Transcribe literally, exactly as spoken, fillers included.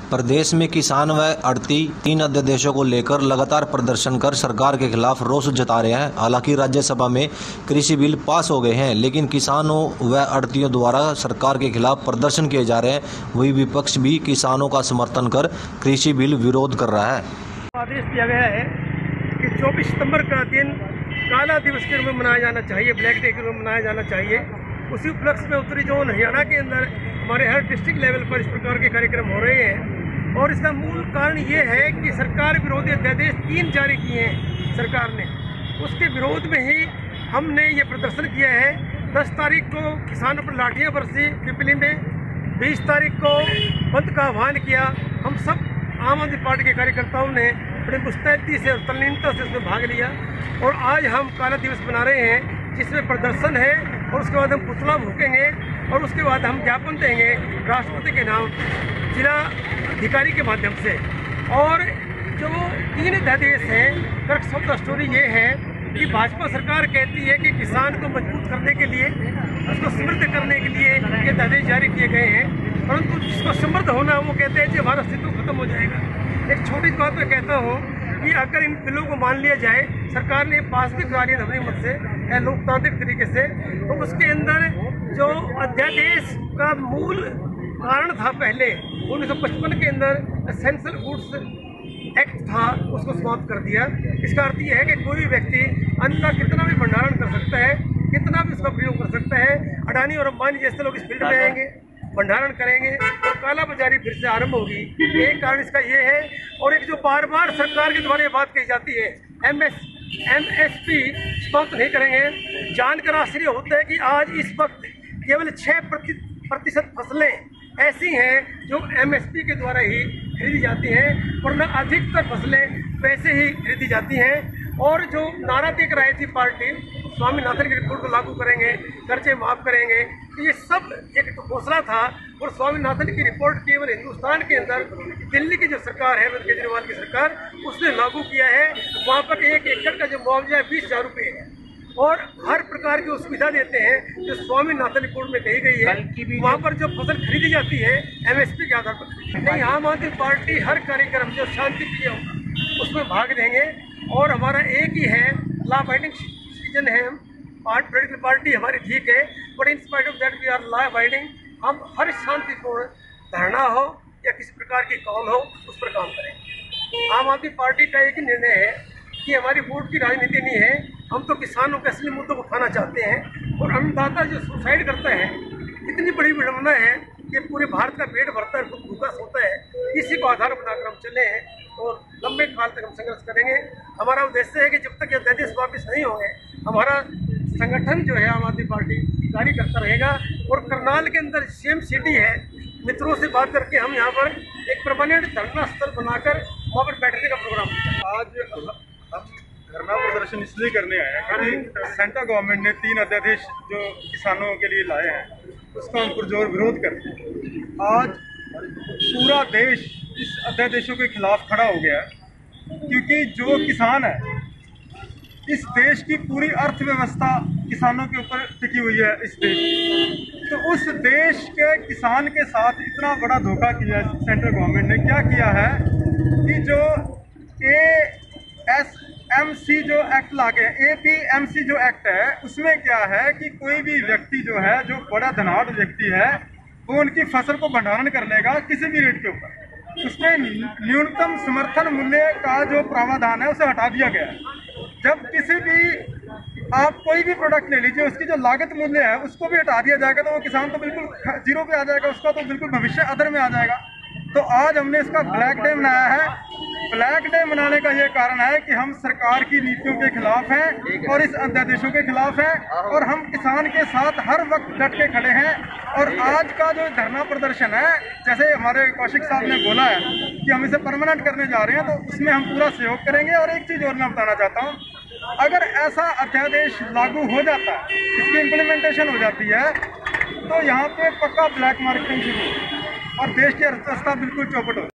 प्रदेश में किसान व आढ़ती तीन अध्यादेशों को लेकर लगातार प्रदर्शन कर सरकार के खिलाफ रोष जता रहे हैं। हालांकि राज्यसभा में कृषि बिल पास हो गए हैं, लेकिन किसानों व आढ़तियों द्वारा सरकार के खिलाफ प्रदर्शन किए जा रहे हैं। वही विपक्ष भी किसानों का समर्थन कर कृषि बिल विरोध कर रहा है। आदेश दिया गया है कि चौबीस सितंबर का दिन काला दिवस के रूप में मनाया जाना चाहिए, ब्लैक डे के रूप में मनाया जाना चाहिए। उसी उपलक्ष्य में उत्तरी जोन हरियाणा के अंदर हमारे हर डिस्ट्रिक्ट लेवल पर इस प्रकार के कार्यक्रम हो रहे हैं। और इसका मूल कारण ये है कि सरकार विरोधी अध्यादेश तीन जारी किए हैं सरकार ने, उसके विरोध में ही हमने ये प्रदर्शन किया है। दस तारीख को किसानों पर लाठियाँ बरसी पिपली में, बीस तारीख को बंद का आह्वान किया। हम सब आम आदमी पार्टी के कार्यकर्ताओं ने बड़ी मुस्तैदी से और तल्लीनता से उसमें भाग लिया और आज हम काला दिवस मना रहे हैं, जिसमें प्रदर्शन है और उसके बाद हम पुतला फूकेंगे और उसके बाद हम ज्ञापन देंगे राष्ट्रपति के नाम जिला अधिकारी के माध्यम से। और जो तीन अध्यादेश हैं, क्रक्स ऑफ द स्टोरी ये है कि भाजपा सरकार कहती है कि किसान को मजबूत करने के लिए, उसको समृद्ध करने के लिए ये अध्यादेश जारी किए गए हैं, परंतु जिसको समृद्ध होना है वो कहते हैं कि हमारा अस्तित्व खत्म हो जाएगा। एक छोटी बात मैं कहता हूँ कि अगर इन बिलों को मान लिया जाए, सरकार ने पास भी करा लिया हमारी मत से लोकतांत्रिक तरीके से, तो उसके अंदर जो अध्यादेश का मूल कारण था पहले उन्नीस सौ पचपन के अंदर एसेंशियल गुड्स एक्ट था, उसको समाप्त कर दिया। इसका अर्थ यह है कि कोई भी व्यक्ति अन्न का कितना भी भंडारण कर सकता है, कितना भी उसका प्रयोग कर सकता है। अडानी और अंबानी जैसे लोग इस फील्ड में आएंगे, भंडारण करेंगे और काला बाजारी फिर से आरंभ होगी। एक कारण इसका ये है। और एक जो बार बार सरकार के द्वारा ये बात कही जाती है, M S M S P समाप्त नहीं करेंगे। जानकर आश्चर्य होता है कि आज इस वक्त केवल छः प्रतिशत फसलें ऐसी हैं जो एम एस पी के द्वारा ही खरीदी जाती हैं, वरना अधिकतर फसलें वैसे ही खरीदी जाती हैं। और जो नारा दे कर आई थी पार्टी, स्वामीनाथन की रिपोर्ट को लागू करेंगे, कर्जे माफ़ करेंगे, तो ये सब एक घोषणा था। और स्वामीनाथन की रिपोर्ट केवल हिंदुस्तान के अंदर दिल्ली की जो सरकार है, अरविंद केजरीवाल की सरकार, उसने लागू किया है। वहाँ पर एक एकड़ का जो मुआवजा है बीस हज़ार रुपये है और हर प्रकार की सुविधा देते हैं जो स्वामीनाथन रिपोर्ट में कही गई है। वहाँ पर जो फसल खरीदी जाती है एम एस पी के आधार पर नहीं। आम आदमी पार्टी हर कार्यक्रम जो शांति प्रिय होगा उसमें भाग लेंगे और हमारा एक ही है, लॉ अबाइडिंग सिटीजन है हम। पॉलिटिकल पार्टी हमारी ठीक है, but in spite of that we are law abiding. हम हर शांतिपूर्ण धरना हो या किसी प्रकार की कॉल हो उस पर काम करेंगे। आम आदमी पार्टी का एक ही निर्णय है कि हमारी वोट की राजनीति नहीं है, हम तो किसानों के असली मुद्दों को उठाना चाहते हैं। और अन्नदाता जो सुसाइड करता है, इतनी बड़ी विडंबना है कि पूरे भारत का पेट भरता है, भूखा सोता है, इसी को आधार बनाकर हम चले हैं और लंबे काल तक हम संघर्ष करेंगे। हमारा उद्देश्य है कि जब तक ये अध्यादेश वापस नहीं होंगे, हमारा संगठन जो है आम आदमी पार्टी जारी करता रहेगा। और करनाल के अंदर सेम सिटी है, मित्रों से बात करके हम यहाँ पर एक परमानेंट धरना स्थल बनाकर वहाँ पर बैठने का प्रोग्राम। आज हम धरना प्रदर्शन इसलिए करने आए हैं क्योंकि सेंट्रल गवर्नमेंट ने तीन अध्यादेश जो किसानों के लिए लाए हैं उसका हम पुरजोर विरोध करते हैं। आज पूरा देश इस अध्यादेशों के खिलाफ खड़ा हो गया है, क्योंकि जो किसान है, इस देश की पूरी अर्थव्यवस्था किसानों के ऊपर टिकी हुई है। इस देश तो उस देश के किसान के साथ इतना बड़ा धोखा किया सेंट्रल गवर्नमेंट ने। क्या किया है कि जो ए एस एम सी जो एक्ट लाके, ए पी एम सी जो एक्ट है, उसमें क्या है कि कोई भी व्यक्ति जो है, जो बड़ा धनाढ़ व्यक्ति है, वो उनकी फसल को भंडारण कर लेगा किसी भी रेट के ऊपर। उसमें न्यूनतम समर्थन मूल्य का जो प्रावधान है उसे हटा दिया गया है। जब किसी भी आप कोई भी प्रोडक्ट ले लीजिए, उसकी जो लागत मूल्य है उसको भी हटा दिया जाएगा, तो वो किसान तो बिल्कुल जीरो पे आ जाएगा, उसका तो बिल्कुल भविष्य अदर में आ जाएगा। तो आज हमने इसका ब्लैक डे मनाया है। ब्लैक डे मनाने का ये कारण है कि हम सरकार की नीतियों के खिलाफ हैं और इस अध्यादेशों के खिलाफ हैं और हम किसान के साथ हर वक्त डट के खड़े हैं। और आज का जो धरना प्रदर्शन है, जैसे हमारे कौशिक साहब ने बोला है कि हम इसे परमानेंट करने जा रहे हैं, तो उसमें हम पूरा सहयोग करेंगे। और एक चीज़ और मैं बताना चाहता हूँ, अगर ऐसा अध्यादेश लागू हो जाता है, इसकी इम्प्लीमेंटेशन हो जाती है, तो यहाँ पे पक्का ब्लैक मार्केटिंग शुरू हो और देश की अर्थव्यवस्था बिल्कुल चौपट हो।